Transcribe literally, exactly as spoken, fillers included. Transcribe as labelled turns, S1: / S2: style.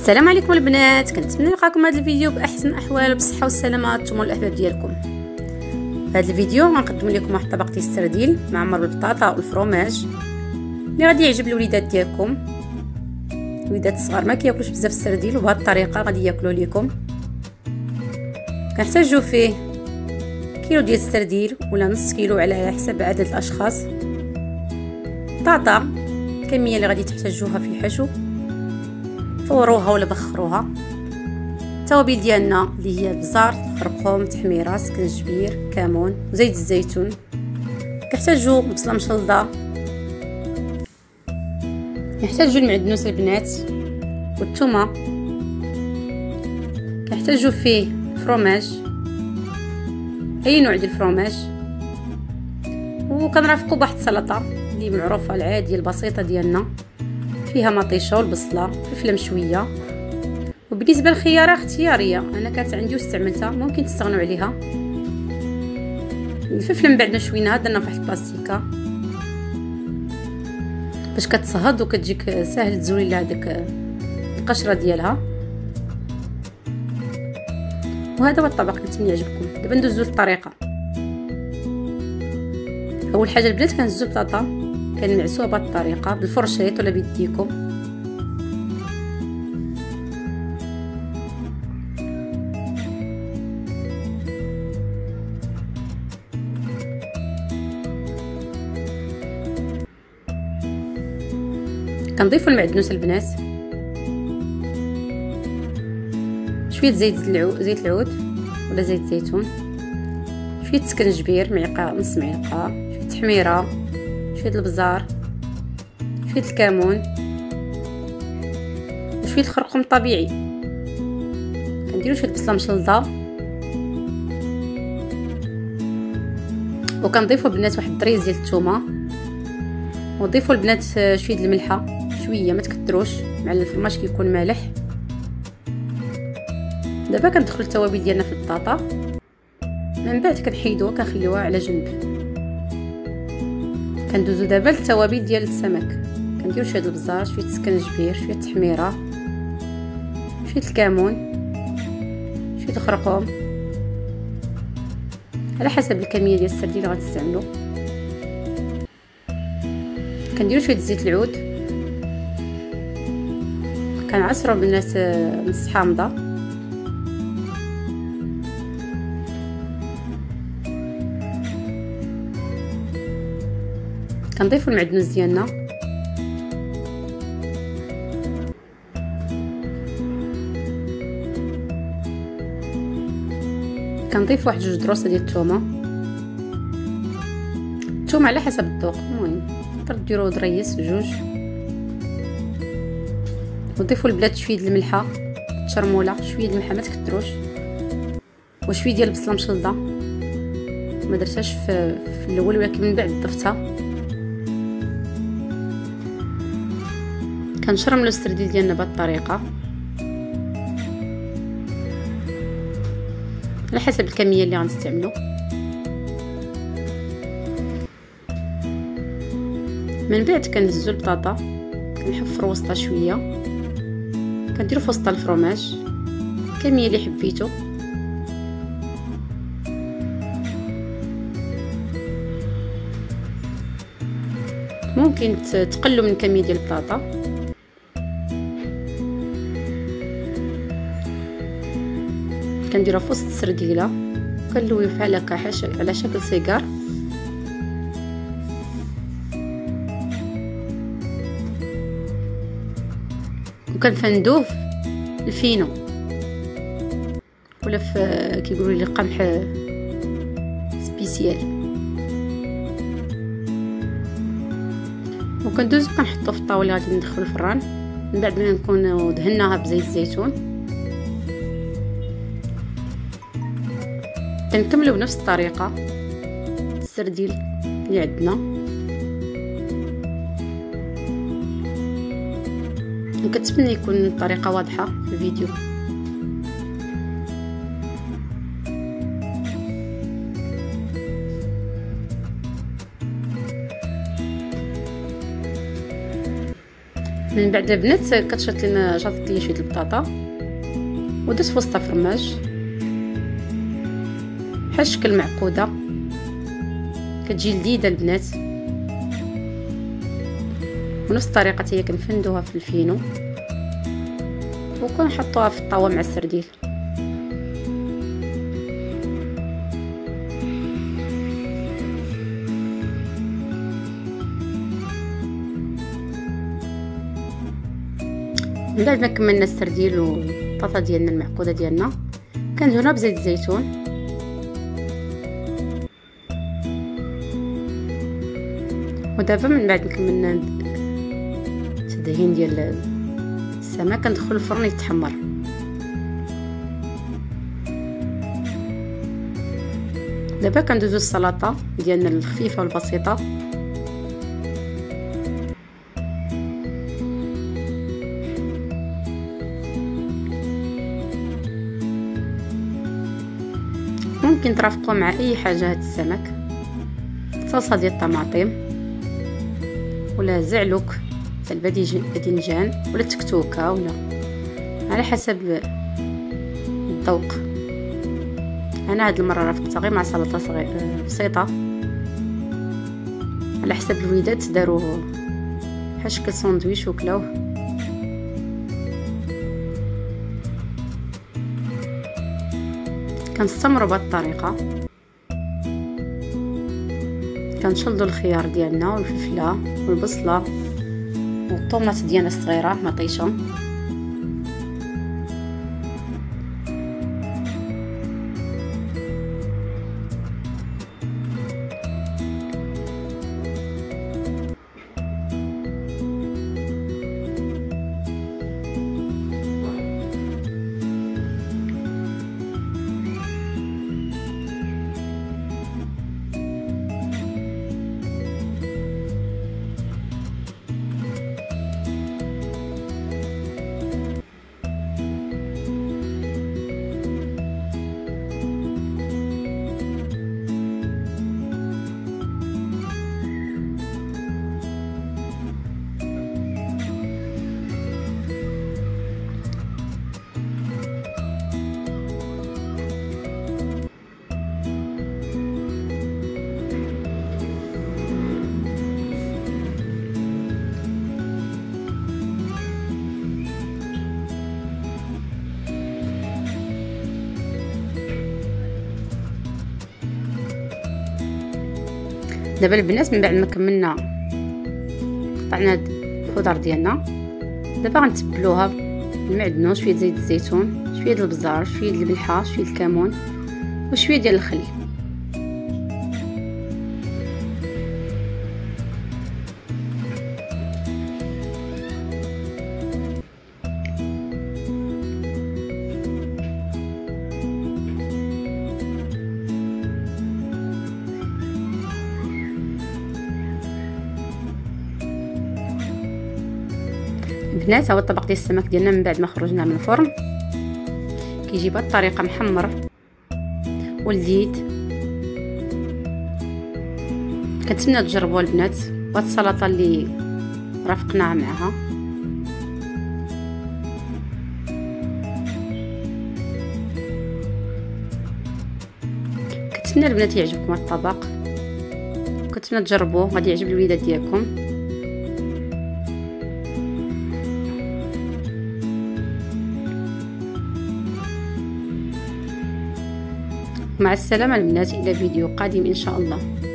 S1: السلام عليكم البنات، كنتمنى نلقاكم هذا الفيديو باحسن احوال وبالصحه والسلامه نتوما والاحباب ديالكم. في هذا الفيديو غنقدم لكم واحد الطبق ديال السرديل معمر بالبطاطا والفرomاج اللي غادي يعجب الوليدات ديالكم. الوليدات الصغار ما كياكلوش بزاف السرديل وبهذه الطريقه غادي ياكلوه لكم. كنحتاجو فيه كيلو ديال السرديل ولا نص كيلو على حسب عدد الاشخاص، طاطا الكميه اللي غادي تحتاجوها في الحشو، فوروها ولا بخروها. التوابل ديالنا اللي هي البزار، خرقوم، تحميره، سكنجبير، كمون، زيت الزيتون. كنحتاجو بصله مشلضه، كنحتاجو المعدنوس البنات والثومه، كنحتاجو فيه فرomاج، اي نوع ديال الفرomاج، وكنرافقو بواحد السلطه اللي معروفه العاديه البسيطه ديالنا، فيها مطيشه والبصله فلفله مشويه. وبالنسبه للخياره اختياريه، انا كانت عندي واستعملتها، ممكن تستغنوا عليها. الفلفله من بعد ما شويناها درنا في واحد البلاستيكه باش كتصهد وكتجيك ساهل تزولي لها داك القشره ديالها. وهذا هو الطبق، كنتمنى يعجبكم. دابا ندوزو للطريقه. اول حاجه البنات كنهزو البطاطا، كنعسوها بهذه الطريقه بالفرشيط ولا بيديكم. كنضيفوا المعدنوس البنات، شويه زيت العود زيت العود ولا زيت الزيتون، شويه سكنجبير معلقه نص معلقه، شويه تحميره، شويه البزار، شويه الكمون، وشويه الخرقوم الطبيعي. كنديروا شويه بصله مشلضه، وكنضيفوا البنات واحد الدريز ديال الثومه، وضيفوا البنات شويه الملحه، شويه ما تكثروش مع الفرماج كيكون مالح. دابا كندخلوا التوابل ديالنا في البطاطا، من بعد كنحيدوها كنخليوها على جنب. كندوزو دابا للتوابل ديال السمك، كنديروا شويه البزار، شويه السكنجبير، شويه التحميره، شويه الكمون، شويه الخرقوم على حسب الكميه ديال السردين اللي غتستعملوا. كنديروا شويه زيت العود، كنعصروا بالناس نص حامضه، كنضيفوا المعدنوس ديالنا، كنضيف واحد جوج دروسه ديال الثومه، الثومه على حسب الذوق، المهم تقدروا ديروا دريس جوج. وضيفوا البنات شويه د الملحه تشرموله، شويه د الملحه ما تكثروش، وشويه ديال البصله مشلضه ما درتهاش في, في الاول ولكن من بعد ضفتها. كنشرملو السرديل ديالنا بهذه الطريقه على حسب الكميه اللي غنستعملو. من بعد كنهزو البطاطا، كنحفروا وسطها شويه، كنديروا في وسطها الفرomاج الكميه اللي حبيتو. ممكن تقلوا من الكميه ديال البطاطا. كنديروها في وسط السرديله، كنلويو بحال هكا على شكل سيجار. وكنفندوه في الفينو ولا في كيقولوا لي قمح سبيسيال، وكندوزو كنحطو في الطاوله غادي ندخلو الفران من بعد ما نكونوا دهناها بزيت الزيتون. كنكملوا بنفس الطريقه السرديل اللي عندنا. كنتمنى يكون الطريقه واضحه في الفيديو. من بعد البنات كتشط لنا شاطت لي شويه البطاطا ودرت في وسطها فرماج بحال شكل معقوده، كتجي لذيذه البنات. ونفس الطريقه هي كنفندوها في الفينو وكنحطوها في الطاوه مع السرديل. من بعد ما كملنا السرديل والبطاطا ديالنا المعقوده ديالنا كندهنوها بزيت الزيتون. ودابا من بعد ما كملنا التدهين ديال السمك كندخل الفرن يتحمر. دابا كندوزو السلطه ديالنا الخفيفه والبسيطه. ممكن ترافقوا مع اي حاجه هاد السمك، صلصه ديال الطماطم ولا زعلوك تاع الباذنجان ولا تكتوكه ولا على حسب الذوق. انا هاد المره رافقتها غير مع سلطه صغيره بسيطه، على حسب الوليدات داروه بحال شكل ساندويش وكلاوه. كنستمروا بهذه الطريقه، كنشلضوا الخيار ديالنا والفلفله والبصله والطوماط ديالنا الصغيره مطيشه. دابا البنات من بعد ما كملنا قطعنا الخضر ديالنا، دابا غنتبلوها بالمعدنوس، شويه زيت الزيتون، شويه ديال البزار، شويه ديال الملحه، شويه الكمون وشويه ديال الخل. البنات هو الطبق ديال السمك ديالنا من بعد ما خرجنا من الفرن، كيجي بهذه الطريقه محمر ولذيذ. كنتمنى تجربوها البنات، وهاد السلطه اللي رافقناها معها. كنتمنى البنات يعجبكم هاد الطبق، كنتمنى تجربوه، غادي يعجب الوليدات ديالكم. مع السلامة البنات، إلى فيديو قادم إن شاء الله.